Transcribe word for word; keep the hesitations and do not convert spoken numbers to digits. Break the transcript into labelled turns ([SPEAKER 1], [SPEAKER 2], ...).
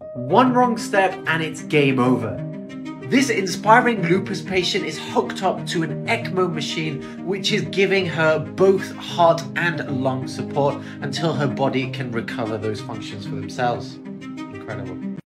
[SPEAKER 1] One wrong step and it's game over. This inspiring lupus patient is hooked up to an ECMO machine which is giving her both heart and lung support until her body can recover those functions for themselves. Incredible.